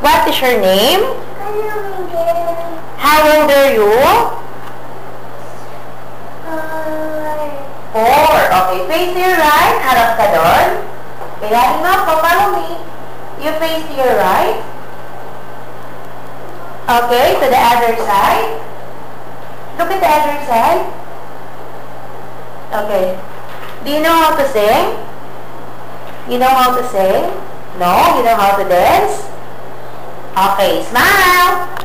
What is your name? How old are you? 4. Okay, face to your right. Harap ka doon. Kailangan mo ako, follow me. You face to your right. Okay, to the other side. Look at the other side. Okay. Do you know how to sing? You know how to sing? No? You know how to dance? Okay, smile!